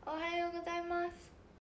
おはようございます。